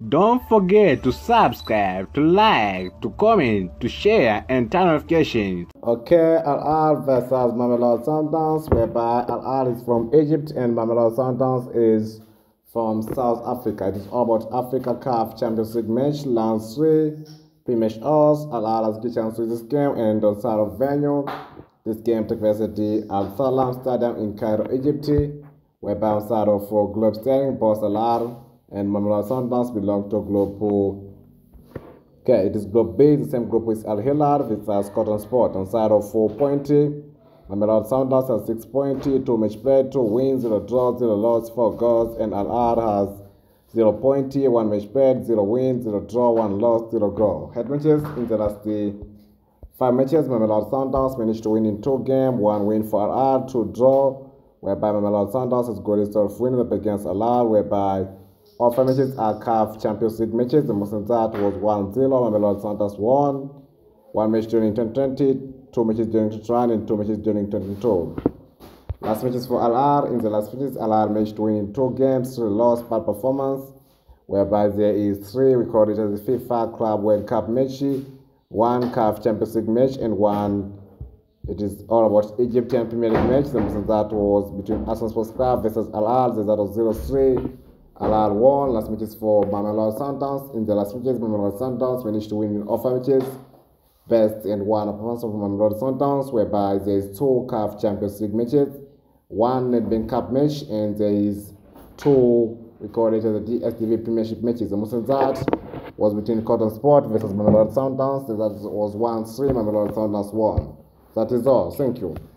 Don't forget to subscribe, to like, to comment, to share, and turn notifications. Okay, Ahly versus Mamelodi Sundowns, whereby Ahly is from Egypt and Mamelodi Sundowns is from South Africa. It is all about Africa CAF Champions League match, round 3, PREMIERSHIP. Ahly has the chance to this game and on side of venue. This game took place at the Al Salam Stadium in Cairo, Egypt, whereby on side of Globe Stadium, both Ahly and Mamelodi Sundowns belong to Group. Okay, it is Group B, the same group with Al Hilal with Cotton Sport on side of 4 points. Mamelodi Sundowns has 6 points, 2 match played, 2 wins, 0 draws, 0 losses, 4 goals, and Ahly has 0 points, 1 match played, 0 wins, 0 draw, 1 loss, 0 goal. Head matches in the last 5 matches, Mamelodi Sundowns managed to win in 2 games, 1 win for Ahly, 2 draw, whereby Mamelodi Sundowns has got a sort of win up against Ahly, whereby all 5 matches are CAF Champions League matches. The most of that was 1-0. Mamelodi Sundowns won 1 match during 2020, 2 matches during 2021, and 2 matches during 2022. Last matches for Ahly. In the last matches, Ahly managed to win in 2 games, 3 lost, bad performance, whereby there is 3 recorded as the FIFA Club World Cup match, 1 CAF Champions League match, and 1 it is all about Egyptian Premier League match. The most of that was between Arsenal Sports Club versus Ahly. That was 0-3. Ahly won. Last matches for Mamelodi Sundowns. In the last matches, Mamelodi Sundowns managed to win in all 5 matches. Best and 1 performance of Mamelodi Sundowns, whereby there is 2 CAF Champions League matches, 1 Nedbank Cup match, and there is 2 recorded as the DStv Premiership matches. The most of that was between Cotton Sport versus Mamelodi Sundowns. That was 1-3. Mamelodi Sundowns won. That is all. Thank you.